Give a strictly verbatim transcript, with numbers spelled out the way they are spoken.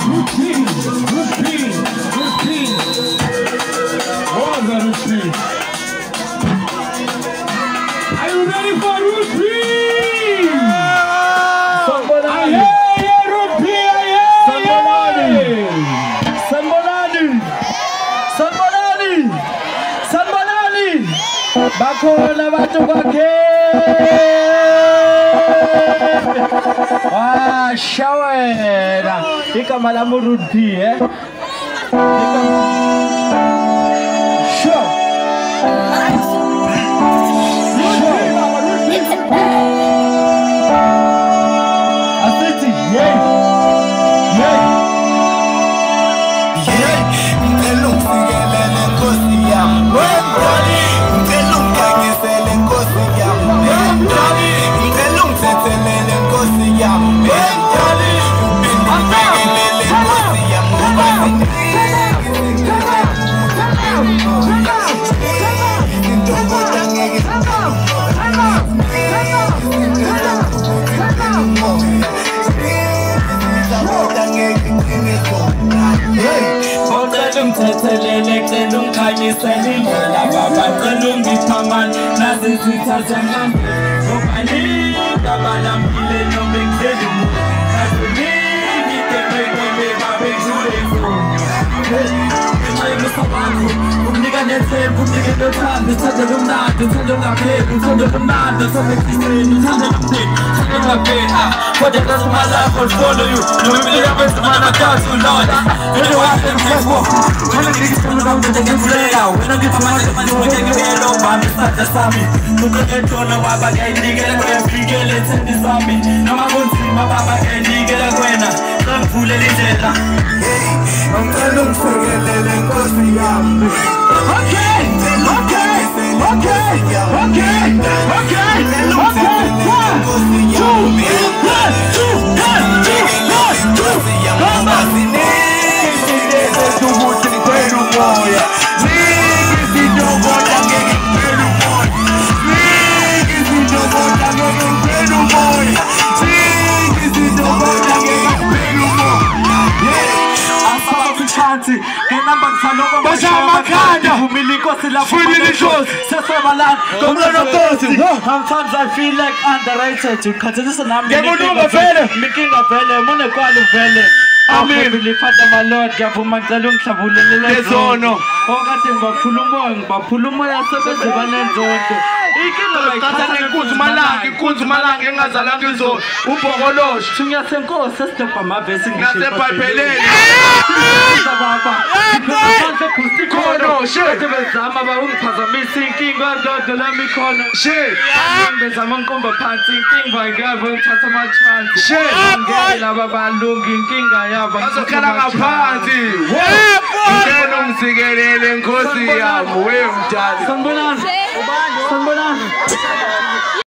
Routine, routine, routine. What was a routine? Are you ready for routine? Sambolani. Aye, routine, aye. Sambolani. Sambolani. Sambolani. Bakhona abantu kwakhe. Ah, shawela. Igama lami uRuthi, eh? Sure. Asithi, yey. Yey. Yey, ngicela ungifikelele Nkosi yami. Wemdali, ngicela ungigangisele Nkosi yami. Wemdali, ngicela ungithethelele Nkosi yami. Wemdali, uphinde ungibekelele Nkosi yami. Ngoba into kodwa ngeke Ngithethelele cela ungikhanyisele indlela baba cela ungiphamane nazizitha zemlambe ngobaningi abalambile noma engidleli umuntu naziningi idemekele babe ngidlule Umnika nethemba, umnika nothando, uthando lomnandi, uthando lungapheli, uthando lomnandi, uthando ekuseni, uthando lomndeni, uthando lungapheli. For the rest of my life I'll follow you. No me the best man I got to Lord. Anyone can take walk. When I get to know that they can play out. When I get to my life, I'm going to get up. I'm not the Sami. Look at the tone of my bag, I dig it away. Big it, let's send this Sami. Now I'm going to see my baba, I dig it away. I'm full of it. I'm telling ungifikelele Nkosi yami. Okay, okay, okay, okay, okay, okay. One, two, one, two, one, two, one, two. Come on. Sometimes I feel like underrated. Ukhathalisa nami Ngiyabulunga vele. Inkinga vele mune kwalo vele. Amen. Ngilifata my Lord ngiyavuma ngicela ungihlavulele lezono. Okade ngibakhuluma ngibakhuluma yasebenze banenzonto. Inkinga Qhatha inkunzi malanga, inkunzi malanga engazalanga izolo. Ubhokolosho. Thunya senkosi sesithoba amavesi ngisho. Nasebhayibhelini. Baba. Khono, shit. Bezama ba ungiphazamisa inkinga ndodo lami khona. Shit. Bezama ngiqomba phansi inkinga ngiyave ngithatha ama chance. Shit. Ngeke laba balungi inkinga yabo Bazokhala ngaphansi. Ngicela ungisikelele Nkosi yami wemdali. Sanibonani. Sanibonani.